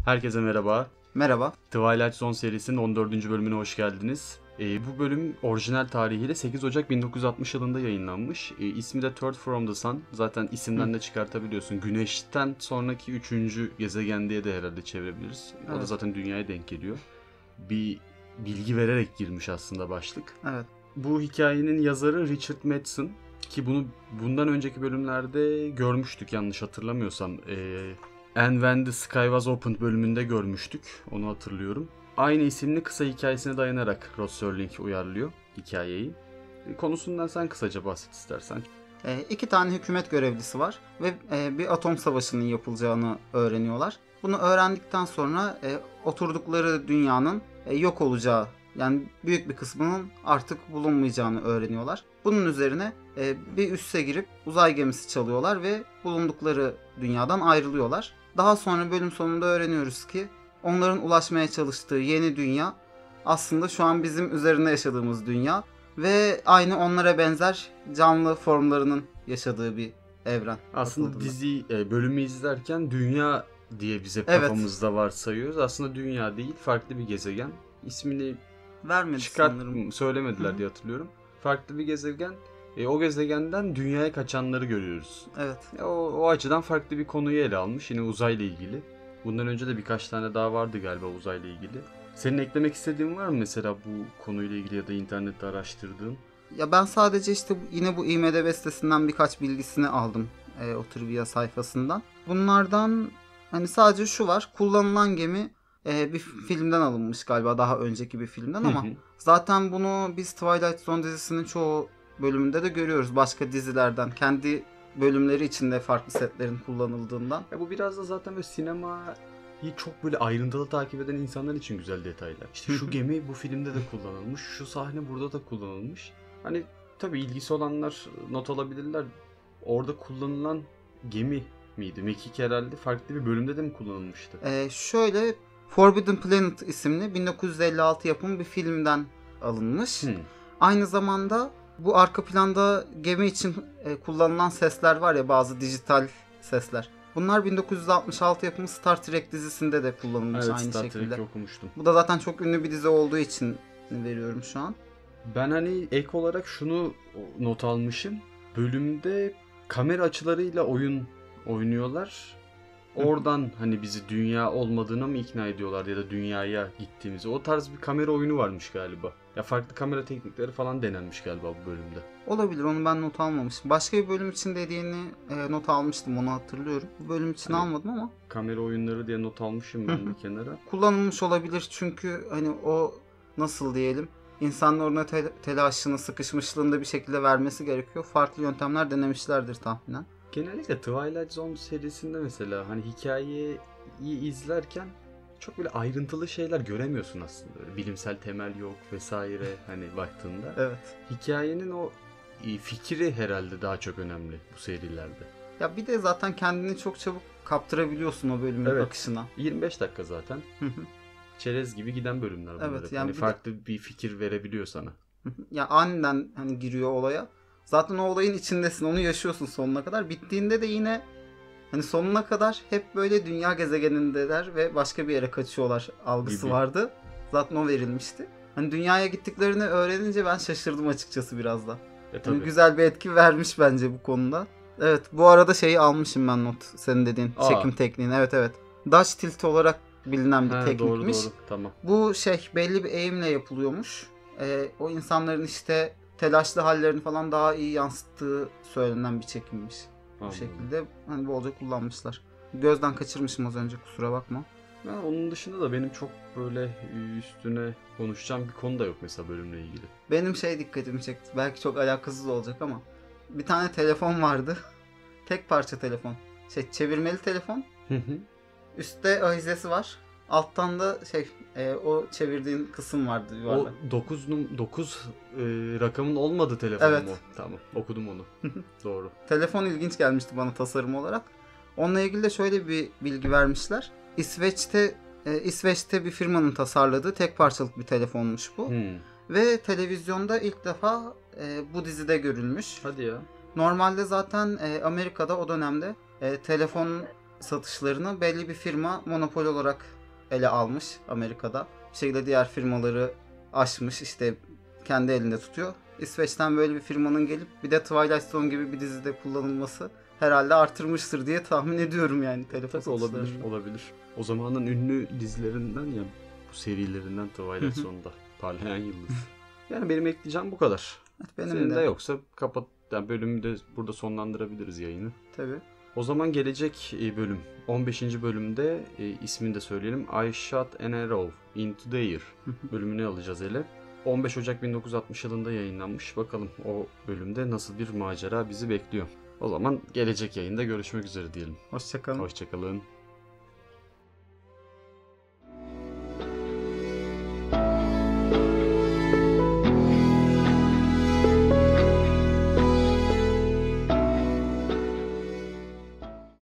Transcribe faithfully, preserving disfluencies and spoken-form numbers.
Herkese merhaba. Merhaba. Twilight Zone serisinin on dördüncü bölümüne hoş geldiniz. E, bu bölüm orijinal tarihiyle sekiz Ocak bin dokuz yüz altmış yılında yayınlanmış. E, ismi de Third from the Sun. Zaten isimden de çıkartabiliyorsun. Güneşten sonraki üçüncü gezegen diye de herhalde çevirebiliriz. O da Evet. zaten dünyaya denk geliyor. Bir bilgi vererek girmiş aslında başlık. Evet. Bu hikayenin yazarı Richard Matheson. Ki bunu bundan önceki bölümlerde görmüştük yanlış hatırlamıyorsam. Eee... And When the Sky Was Opened bölümünde görmüştük. Onu hatırlıyorum. Aynı isimli kısa hikayesine dayanarak Rod Serling uyarlıyor hikayeyi. Konusundan sen kısaca bahset istersen. E, iki tane hükümet görevlisi var ve e, bir atom savaşının yapılacağını öğreniyorlar. Bunu öğrendikten sonra e, oturdukları dünyanın e, yok olacağı, yani büyük bir kısmının artık bulunmayacağını öğreniyorlar. Bunun üzerine e, bir üsse girip uzay gemisi çalıyorlar ve bulundukları dünyadan ayrılıyorlar. Daha sonra bölüm sonunda öğreniyoruz ki onların ulaşmaya çalıştığı yeni dünya aslında şu an bizim üzerinde yaşadığımız dünya ve aynı onlara benzer canlı formlarının yaşadığı bir evren. Aslında Bakıldığında. dizi e, bölümü izlerken dünya diye bize Evet. kafamızda varsayıyoruz. Aslında dünya değil, farklı bir gezegen. İsmini Vermedi çıkart sanırım. söylemediler Hı-hı. diye hatırlıyorum. Farklı bir gezegen. E, o gezegenden dünyaya kaçanları görüyoruz. Evet. E, o, o açıdan farklı bir konuyu ele almış. Yine uzayla ilgili. Bundan önce de birkaç tane daha vardı galiba uzayla ilgili. Senin eklemek istediğin var mı mesela bu konuyla ilgili ya da internette araştırdığın? Ya ben sadece işte bu- yine bu IMDb sitesinden birkaç bilgisini aldım. E, o trivia sayfasından. Bunlardan hani sadece şu var. Kullanılan gemi e, bir filmden alınmış galiba, daha önceki bir filmden, ama Hı hı. zaten bunu biz Twilight Zone dizisinin çoğu bölümünde de görüyoruz. Başka dizilerden, kendi bölümleri içinde farklı setlerin kullanıldığından. Ya bu biraz da zaten böyle sinemayı çok böyle ayrıntılı takip eden insanlar için güzel detaylar. İşte şu gemi bu filmde de kullanılmış, şu sahne burada da kullanılmış. Hani tabii ilgisi olanlar not alabilirler. Orada kullanılan gemi miydi? Mekik herhalde farklı bir bölümde de mi kullanılmıştı? E, şöyle Forbidden Planet isimli bin dokuz yüz elli altı yapımı bir filmden alınmış. Hmm. Aynı zamanda bu arka planda gemi için e, kullanılan sesler var ya, bazı dijital sesler. Bunlar bin dokuz yüz altmış altı yapımı Star Trek dizisinde de kullanılmış Evet, aynı Star şekilde. Trek'i okumuştum. Bu da zaten çok ünlü bir dizi olduğu için veriyorum şu an. Ben hani ek olarak şunu not almışım. Bölümde kamera açılarıyla oyun oynuyorlar. Oradan hani bizi dünya olmadığına mı ikna ediyorlar ya da dünyaya gittiğimizi. O tarz bir kamera oyunu varmış galiba. Ya farklı kamera teknikleri falan denenmiş galiba bu bölümde. Olabilir, onu ben not almamışım. Başka bir bölüm için dediğini e, not almıştım, onu hatırlıyorum. Bu bölüm için Hani- almadım ama Kamera oyunları diye not almışım ben bir kenara. kullanılmış olabilir çünkü hani o nasıl diyelim, insanların o tel- telaşını, sıkışmışlığını da bir şekilde vermesi gerekiyor. Farklı yöntemler denemişlerdir tahminen. Genellikle Twilight Zone serisinde mesela hani hikayeyi izlerken çok böyle ayrıntılı şeyler göremiyorsun aslında. Böyle bilimsel temel yok vesaire hani baktığında. Evet. Hikayenin o e, fikri herhalde daha çok önemli bu serilerde. Ya bir de zaten kendini çok çabuk kaptırabiliyorsun o bölümün Evet. akışına. yirmi beş dakika zaten. Hı hı. Çerez gibi giden bölümler bunlar. Evet, hep. yani hani bir de- farklı bir fikir verebiliyor sana. Ya aniden hani giriyor olaya. Zaten o olayın içindesin, onu yaşıyorsun sonuna kadar. Bittiğinde de yine hani sonuna kadar hep böyle dünya gezegenindeler ve başka bir yere kaçıyorlar algısı Gibi. vardı. Zaten o verilmişti. Hani dünyaya gittiklerini öğrenince ben şaşırdım açıkçası biraz da. E Yani tabii. güzel bir etki vermiş bence bu konuda. Evet, bu arada şeyi almışım ben not, senin dediğin Aa. çekim tekniğini. Evet evet. Dutch tilt olarak bilinen bir Ha, teknikmiş. doğru doğru tamam. Bu şey belli bir eğimle yapılıyormuş. Ee, o insanların işte telaşlı hallerini falan daha iyi yansıttığı söylenen bir çekimmiş. Bu Anladım. şekilde hani bolca kullanmışlar. Gözden kaçırmışım az önce, kusura bakma. Ya onun dışında da benim çok böyle üstüne konuşacağım bir konu da yok mesela bölümle ilgili. Benim şey dikkatimi çekti. Belki çok alakasız olacak ama bir tane telefon vardı. Tek parça telefon. Şey, çevirmeli telefon. Hı hı. Üstte ahizesi var. Alttan da şey e, o çevirdiğin kısım vardı O yuvarlak. dokuz num dokuz e, rakamın olmadı telefonum Evet. o. Tamam, okudum onu. Doğru. Telefon ilginç gelmişti bana tasarım olarak. Onunla ilgili de şöyle bir bilgi vermişler. İsveç'te e, İsveç'te bir firmanın tasarladığı tek parçalık bir telefonmuş bu. Hmm. Ve televizyonda ilk defa e, bu dizide görülmüş. Hadi ya. Normalde zaten e, Amerika'da o dönemde e, telefon satışlarını belli bir firma monopol olarak ele almış Amerika'da. Bir şekilde diğer firmaları aşmış, işte kendi elinde tutuyor. İsveç'ten böyle bir firmanın gelip bir de Twilight Zone gibi bir dizide kullanılması herhalde artırmıştır diye tahmin ediyorum yani telefon Tabii olabilir, satışlarını. olabilir. O zamanın ünlü dizilerinden ya, bu serilerinden Twilight Zone'da parlayan yıldız. Yani benim ekleyeceğim bu kadar. Evet, benim Senin de. de yoksa kapat, yani bölümü de burada sonlandırabiliriz yayını. Tabii. O zaman gelecek e, bölüm, on beşinci bölümde e, ismini de söyleyelim. I Shot an Arrow into the Air bölümünü alacağız ele. on beş Ocak bin dokuz yüz altmış yılında yayınlanmış. Bakalım o bölümde nasıl bir macera bizi bekliyor. O zaman gelecek yayında görüşmek üzere diyelim. Hoşçakalın. Hoşçakalın.